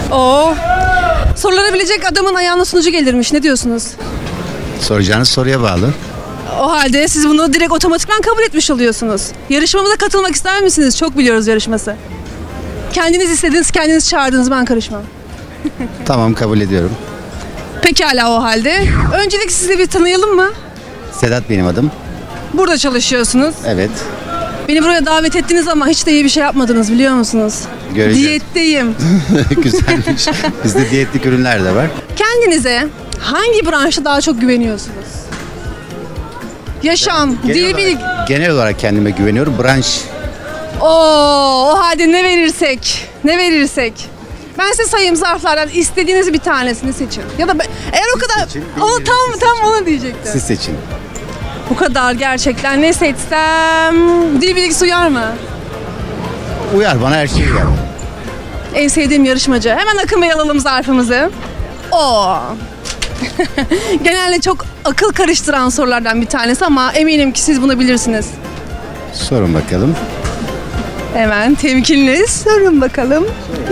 Oo. Soruları bilecek adamın ayağına sunucu gelirmiş. Ne diyorsunuz? Soracağınız soruya bağlı. O halde siz bunu direkt otomatikman kabul etmiş oluyorsunuz. Yarışmamıza katılmak ister misiniz? Çok biliyoruz yarışması. Kendiniz istediniz, kendiniz çağırdınız, ben karışmam. Tamam, kabul ediyorum. Pekala o halde. Öncelikle sizi bir tanıyalım mı? Sedat benim adım. Burada çalışıyorsunuz. Evet. Beni buraya davet ettiniz ama hiç de iyi bir şey yapmadınız, biliyor musunuz? Göreceğiz. Diyetteyim. Güzelmiş. Bizde diyetlik ürünler de var. Kendinize hangi branşta daha çok güveniyorsunuz? Yaşam, diyebilir. Genel olarak kendime güveniyorum. Branş. O halde ne verirsek, ne verirsek. Ben size sayayım zarflardan istediğiniz bir tanesini seçin. Ya da eğer o kadar, seçin, onu tam onu diyecektim. Siz seçin. Bu kadar gerçekten ne seçsem, dil bilgisi uyar mı? Uyar, bana her şey uyar. En sevdiğim yarışmacı. Hemen Akın Bey alalım zarfımızı. O. Genelde çok akıl karıştıran sorulardan bir tanesi ama eminim ki siz bunu bilirsiniz. Sorun bakalım. Hemen temkinli sorun bakalım.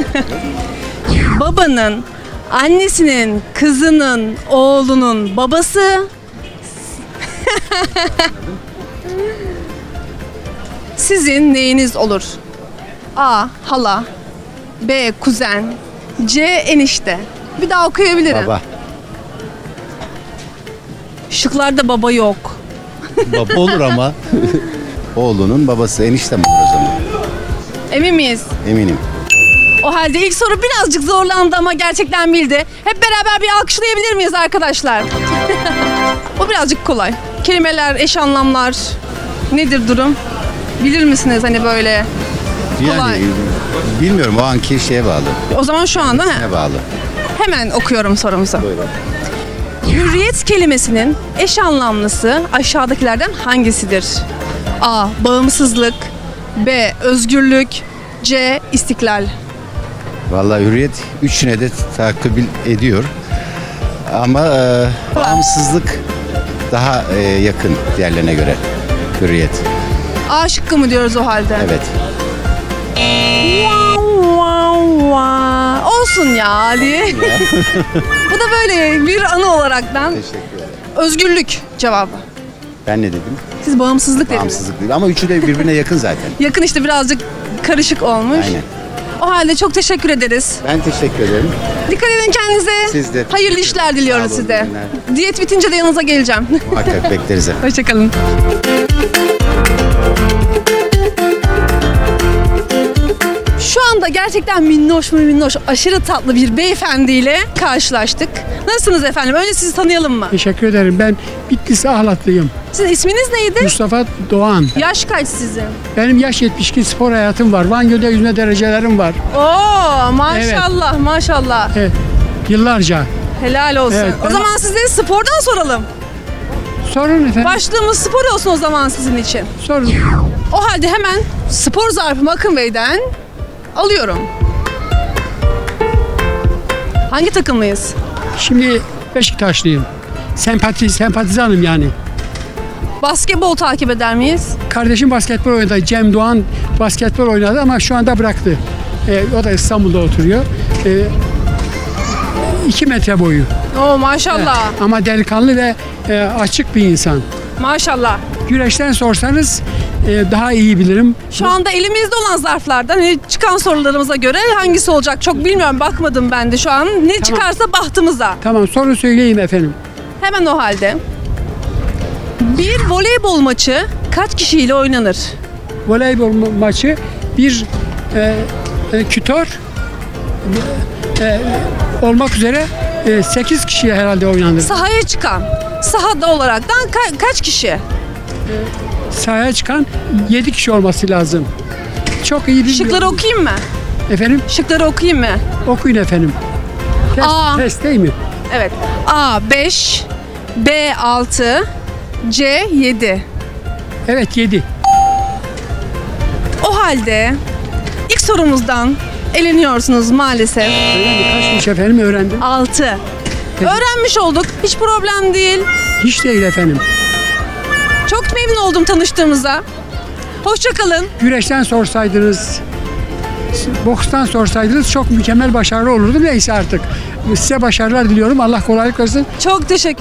Babanın, annesinin, kızının, oğlunun babası sizin neyiniz olur? A. Hala, B. Kuzen, C. Enişte. Bir daha okuyabilirim. Baba. Şıklarda baba yok. Baba olur ama. Oğlunun babası. Eniştem olur o zaman. Emin miyiz? Eminim. O halde ilk soru birazcık zorlandı ama gerçekten bildi. Hep beraber bir alkışlayabilir miyiz arkadaşlar? O birazcık kolay. Kelimeler, eş anlamlar. Nedir durum? Bilir misiniz hani böyle? Kolay. Yani bilmiyorum, o anki şeye bağlı. O zaman şu anda Ne bağlı? hemen okuyorum sorumuzu. Buyurun. Hürriyet kelimesinin eş anlamlısı aşağıdakilerden hangisidir? A. Bağımsızlık, B. Özgürlük, C. İstiklal. Vallahi hürriyet üçüne de tahakkül ediyor. Ama bağımsızlık daha yakın diğerlerine göre hürriyet. A şıkkı mı diyoruz o halde? Evet. Olsun ya Ali. Bu da böyle bir anı olaraktan. Teşekkür ederim. Özgürlük cevabı. Ben ne dedim? Siz bağımsızlık dediniz. Bağımsızlık değil ama üçü de birbirine yakın zaten. Yakın işte, birazcık karışık olmuş. Aynen. O halde çok teşekkür ederiz. Ben teşekkür ederim. Dikkat edin kendinize. Siz de. Hayırlı işler diliyoruz Sağ olun, size. iyi günler. Diyet bitince de yanınıza geleceğim. Muhakkak bekleriz. Hoşçakalın. Şu anda gerçekten minnoş, aşırı tatlı bir beyefendiyle karşılaştık. Nasılsınız efendim? Önce sizi tanıyalım mı? Teşekkür ederim. Ben Bitlis Ahlatlıyım. Sizin isminiz neydi? Mustafa Doğan. Yaş kaç sizin? Benim yaş 72, spor hayatım var. Van Gölü'nde yüzme derecelerim var. Oo, maşallah, maşallah. Evet, yıllarca. Helal olsun. Evet, O zaman size spordan soralım. Sorun efendim. Başlığımız spor olsun o zaman sizin için. Sorun. O halde hemen spor zarfımı Akın Bey'den alıyorum. Hangi takımlıyız? Şimdi Beşiktaşlıyım. Sempatizanım yani. Basketbol takip eder miyiz? Kardeşim basketbol oynadı. Cem Doğan basketbol oynadı ama şu anda bıraktı. O da İstanbul'da oturuyor. 2 metre boyu. Oo maşallah. Ama delikanlı ve açık bir insan. Maşallah. Güreşten sorsanız daha iyi bilirim. Şu anda elimizde olan zarflardan hani çıkan sorularımıza göre hangisi olacak çok bilmiyorum. Bakmadım ben de şu an. Ne çıkarsa bahtımıza. Tamam, soru söyleyeyim efendim. Hemen o halde. Bir voleybol maçı kaç kişiyle oynanır? Voleybol maçı bir kütör olmak üzere 8 kişiye herhalde oynanır. Sahaya çıkan, sahada olaraktan kaç kişi? Sahaya çıkan 7 kişi olması lazım. Çok iyi bilmiyorum. Şıkları okuyayım mı? Efendim? Şıkları okuyayım mı? Okuyun efendim. Test değil mi? Evet. A 5, B 6, C 7. Evet, 7. O halde ilk sorumuzdan eleniyorsunuz maalesef. Kaçmış efendim, öğrendim. 6. Öğrenmiş olduk. Hiç problem değil. Hiç değil efendim. Çok memnun oldum tanıştığımıza. Hoşça kalın. Güreşten sorsaydınız. Bokstan sorsaydınız çok mükemmel başarılı olurdu. Neyse artık. Size başarılar diliyorum. Allah kolaylık versin. Çok teşekkür.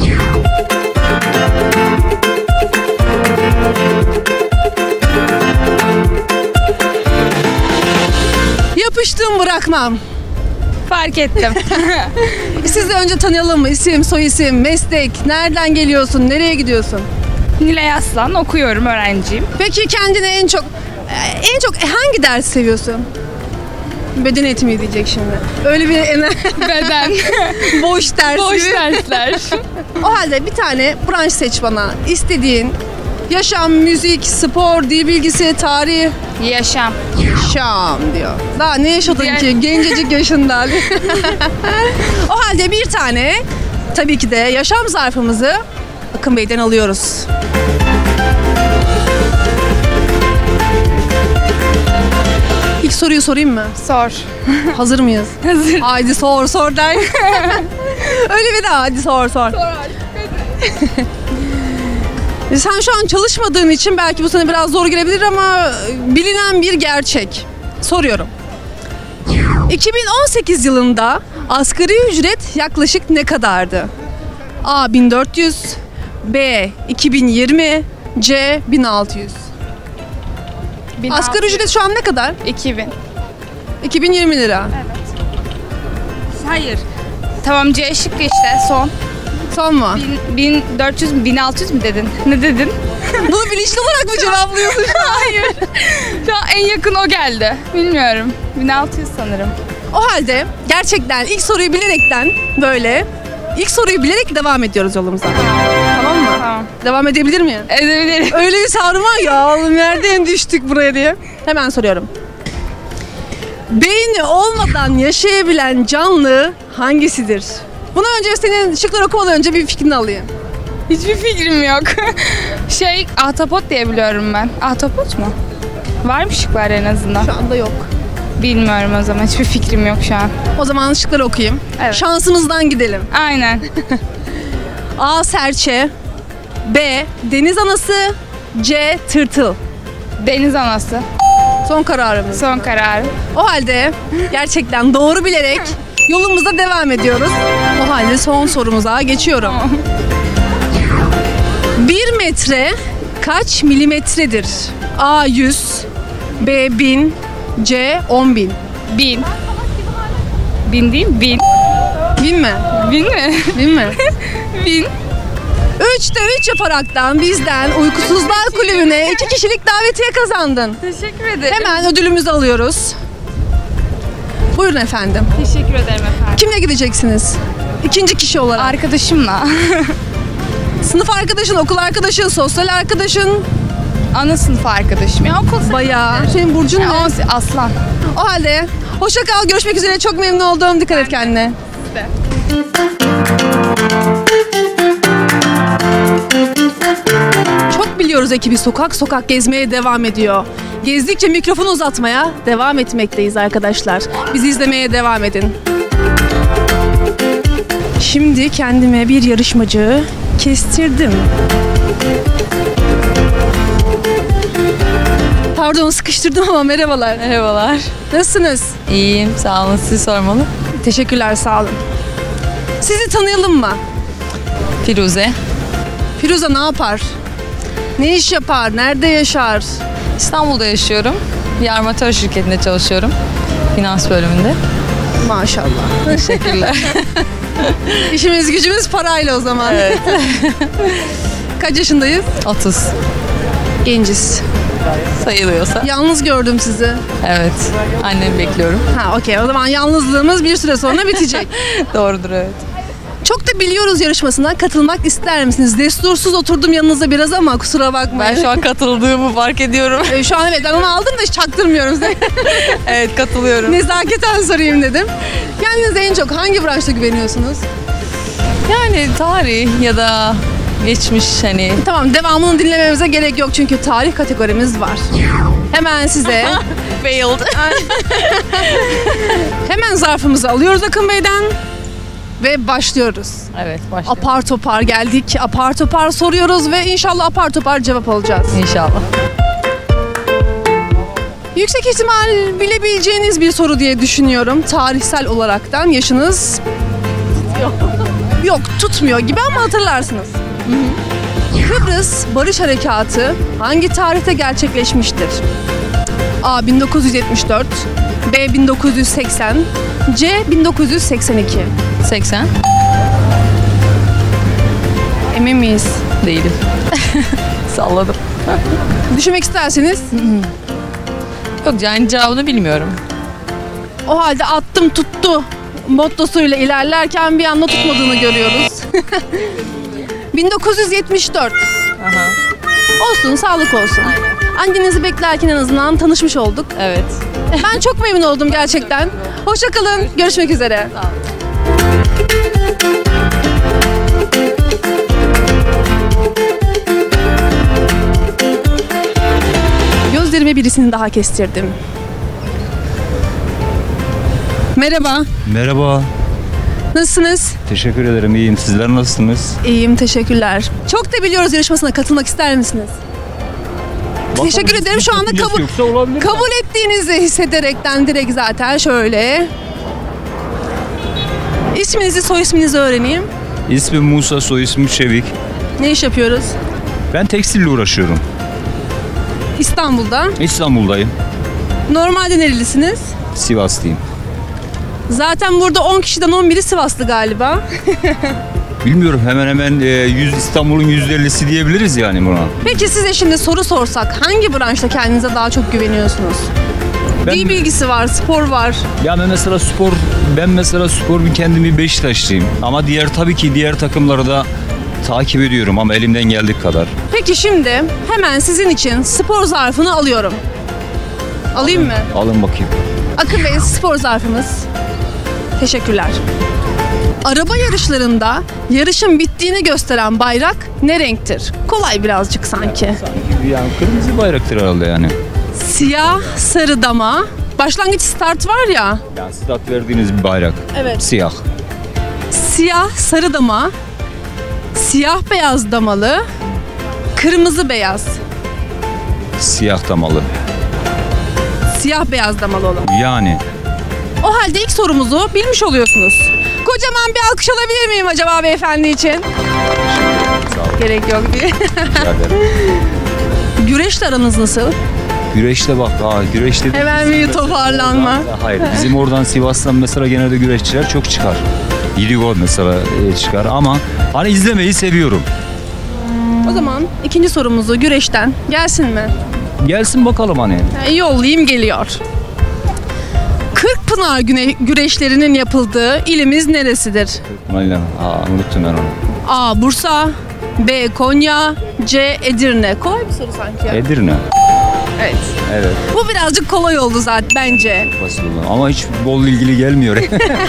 Yapıştım bırakmam. Fark ettim. Sizi önce tanıyalım mı? İsim, soyisim, meslek, nereden geliyorsun, nereye gidiyorsun? Nilay Aslan, okuyorum, öğrenciyim. Peki kendine en çok hangi ders seviyorsun? Beden eğitimi diyecek şimdi. Öyle bir Beden, boş ders boş gibi. dersler. O halde bir tane branş seç bana. İstediğin yaşam, müzik, spor, dil bilgisi, tarih. Yaşam. Şam diyor. Daha ne yaşadın Diğer- ki? Gencecik yaşında. O halde bir tane tabii ki de yaşam zarfımızı Akın Bey'den alıyoruz. İlk soruyu sorayım mı? Sor. Hazır mıyız? Hazır. Haydi sor der. Öyle bir daha hadi sor. Sen şu an çalışmadığın için belki bu sana biraz zor gelebilir ama bilinen bir gerçek. Soruyorum. 2018 yılında asgari ücret yaklaşık ne kadardı? A 1400, B 2020, C 1600. Asgari ücret şu an ne kadar? 2000. 2020 lira. Hayır. Tamam, C şıkkı işte, son. Son mu? 1400 mü, 1600 mü dedin? Ne dedin? Bunu bilinçli olarak mı cevaplıyorsun şu an? Hayır. Şu an en yakın o geldi. Bilmiyorum. 1600 sanırım. O halde gerçekten ilk soruyu bilerekten ilk soruyu bilerek devam ediyoruz yolumuza. Tamam mı? Tamam. Devam edebilir miyim? Edebilirim. Öyle bir sarma var ya oğlum nereden düştük buraya diye. Hemen soruyorum. Beyni olmadan yaşayabilen canlı hangisidir? Bunu önce senin şıkları okumadan önce bir fikrini alayım. Hiçbir fikrim yok. Ahtapot diye biliyorum ben. Ahtapot mu? Var mı şıklar en azından? Şu anda yok. Bilmiyorum o zaman. Hiçbir fikrim yok şu an. O zaman şıkları okuyayım. Evet. Şansımızdan gidelim. Aynen. A. Serçe, B. Deniz anası, C. Tırtıl. Deniz anası. Son kararımız. Son kararı. O halde gerçekten doğru bilerek yolumuza devam ediyoruz. O halde son sorumuza geçiyorum. 1 metre kaç milimetredir? A 100, B 1000, C 10.000. 1000. 1000 değil mi? 1000. 1000 mi? 1000 mi? 1000 mi? 1000. 3'te 3 yaparaktan bizden Uykusuzlar Kulübü'ne 2 kişilik davetiye kazandın. Teşekkür ederim. Hemen ödülümüzü alıyoruz. Buyurun efendim. Teşekkür ederim efendim. Kimle gideceksiniz? İkinci kişi olarak. Arkadaşımla. Sınıf arkadaşın, okul arkadaşın, sosyal arkadaşın. Ana sınıf arkadaşım. Ya okul Bayağı. Senin burcun ne? Aslan. O halde hoşça kal, görüşmek üzere. Çok memnun oldum. Dikkat et kendine. Çok biliyoruz ekibi sokak sokak gezmeye devam ediyor. Gezdikçe mikrofonu uzatmaya devam etmekteyiz arkadaşlar. Bizi izlemeye devam edin. Şimdi kendime bir yarışmacı kestirdim. Pardon sıkıştırdım ama merhabalar. Merhabalar. Nasılsınız? İyiyim, sağ olun. Sizi sormalı. Teşekkürler, sağ olun. Sizi tanıyalım mı? Firuze. Firuze ne yapar? Ne iş yapar? Nerede yaşar? İstanbul'da yaşıyorum. Bir armatör şirketinde çalışıyorum. Finans bölümünde. Maşallah. Teşekkürler. İşimiz gücümüz parayla o zaman. Evet. Kaç yaşındayız? 30 Genciz. sayılıyorsa. Yalnız gördüm sizi. Evet. Annemi bekliyorum. Ha okey, o zaman yalnızlığımız bir süre sonra bitecek. Doğrudur, evet. Çok da biliyoruz yarışmasına katılmak ister misiniz? Destursuz oturdum yanınızda biraz ama kusura bakmayın. Ben şu an katıldığımı fark ediyorum. Şu an evet ben onu aldım da hiç çaktırmıyorum size. Evet, katılıyorum. Nezaketen sorayım dedim. Kendinize en çok hangi branşta güveniyorsunuz? Yani tarih ya da geçmiş hani. Tamam, devamını dinlememize gerek yok çünkü tarih kategorimiz var. Hemen size Failed. hemen zarfımızı alıyoruz Akın Bey'den ve başlıyoruz. Evet, başlayalım. Apar topar geldik, apar topar soruyoruz ve inşallah apar topar cevap alacağız. İnşallah. Yüksek ihtimal bilebileceğiniz bir soru diye düşünüyorum. Tarihsel olaraktan yaşınız yok tutmuyor gibi ama hatırlarsınız. Kıbrıs Barış Harekatı hangi tarihte gerçekleşmiştir? A. 1974, B. 1980, C. 1982. 80. Emin miyiz? Değilim. Salladım. Düşünmek isterseniz Yok yani cevabını bilmiyorum. o halde attım tuttu mottosuyla ilerlerken bir anda tutmadığını görüyoruz. 1974. Aha. Olsun, sağlık olsun. Annenizi beklerken en azından tanışmış olduk. Evet. Ben çok memnun oldum gerçekten. Hoşça kalın. Görüşmek üzere. Gözlerime birisini daha kestirdim. Merhaba. Merhaba. Nasılsınız? Teşekkür ederim. İyiyim. Sizler nasılsınız? İyiyim, teşekkürler. Çok da biliyoruz yarışmasına katılmak ister misiniz? Teşekkür ederim. Şu anda kabul ettiğinizi hissederekten direkt zaten şöyle. İsminizi, soy isminizi öğreneyim. İsmim Musa, soy ismim Çevik. Ne iş yapıyoruz? Ben tekstille uğraşıyorum. İstanbul'da. İstanbul'dayım. Normalde nerelisiniz? Sivaslıyım. Zaten burada 10 kişiden 11'i Sivaslı galiba. Bilmiyorum, hemen hemen İstanbul'un %50'si diyebiliriz yani buna. Peki size şimdi soru sorsak hangi branşta kendinize daha çok güveniyorsunuz? Dil bilgisi var, spor var. Ya ben mesela spor kendimi Beşiktaşlıyım. Ama tabii ki diğer takımları da takip ediyorum ama elimden geldiği kadar. Peki şimdi hemen sizin için spor zarfını alıyorum. Alayım mı? Alın bakayım. Akın Bey, spor zarfımız. Teşekkürler. Araba yarışlarında yarışın bittiğini gösteren bayrak ne renktir? Kolay birazcık sanki. Yani kırmızı bayraktır herhalde yani. Siyah, sarı dama. Başlangıç start var ya. Yani stat verdiğiniz bir bayrak. Evet. Siyah. Siyah, sarı dama. Siyah beyaz damalı. Kırmızı beyaz. Siyah damalı. Siyah beyaz damalı olan. Yani. O halde ilk sorumuzu bilmiş oluyorsunuz. Kocaman bir alkış alabilir miyim acaba beyefendi için? Sağ olun. Gerek yok diye. Rica ederim. Güreşle aranız nasıl? Güreşte bak, güreşte... Hemen bir toparlanma. Hayır, bizim oradan Sivas'tan mesela genelde güreşçiler çok çıkar. İdigo mesela çıkar ama hani izlemeyi seviyorum. O zaman ikinci sorumuzu güreşten gelsin mi? Gelsin bakalım hani. Yollayayım, geliyor. Kırkpınar güreşlerinin yapıldığı ilimiz neresidir? Aynen. Unuttum ben onu. A. Bursa, B. Konya, C. Edirne. Kolay bir soru sanki ya. Edirne. Evet. Evet. Bu birazcık kolay oldu zaten bence. Basit oldu. Ama hiç bol ilgili gelmiyor.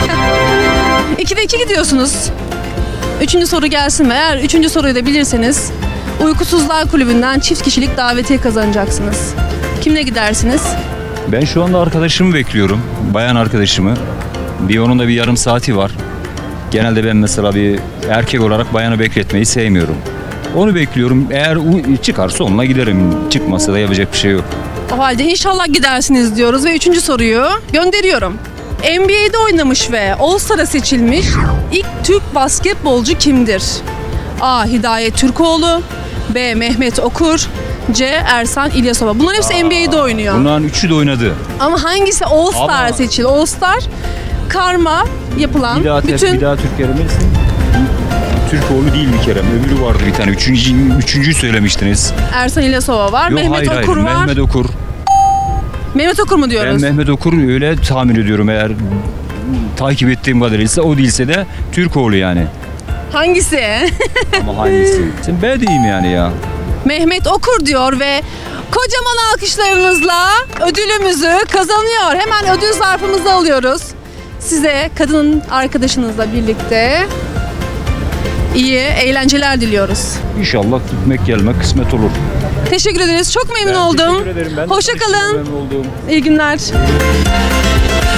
2'de 2 gidiyorsunuz. Üçüncü soru gelsin mi? Eğer üçüncü soruyu da bilirseniz Uykusuzlar Kulübü'nden çift kişilik davetiye kazanacaksınız. Kimle gidersiniz? Ben şu anda arkadaşımı bekliyorum. Bayan arkadaşımı. Onun da bir yarım saati var. Genelde ben mesela bir erkek olarak bayanı bekletmeyi sevmiyorum. Onu bekliyorum. Eğer çıkarsa onunla giderim. Çıkmasa da yapacak bir şey yok. O halde inşallah gidersiniz diyoruz ve üçüncü soruyu gönderiyorum. NBA'de oynamış ve All-Star'a seçilmiş ilk Türk basketbolcu kimdir? A. Hidayet Türkoğlu, B. Mehmet Okur, C. Ersan İlyasova. Bunların hepsi NBA'de oynuyor. Bunların üçü de oynadı. Ama hangisi All-Star Ama- seçildi? All-Star karma yapılan Bir daha Türkiye'de Türkoğlu değil bir kere. Öbürü vardı bir tane. Üçüncüyü söylemiştiniz. Ersan İlyasova var, Yok, Mehmet hayır, Okur var. Mehmet Okur. Mehmet Okur mu Ben diyoruz? Mehmet Okur öyle tahmin ediyorum, eğer takip ettiğim kadarıyla. O değilse de Türkoğlu yani. Hangisi? Ama hangisi? Sen B diyeyim yani ya. Mehmet Okur diyor ve kocaman alkışlarınızla ödülümüzü kazanıyor. Hemen ödül zarfımızı alıyoruz. Size kadın arkadaşınızla birlikte iyi eğlenceler diliyoruz. İnşallah gitmek gelmek kısmet olur. Teşekkür ederiz. Çok memnun oldum. Teşekkür ederim. Ben de Hoşça kalın. memnun oldum. İyi günler.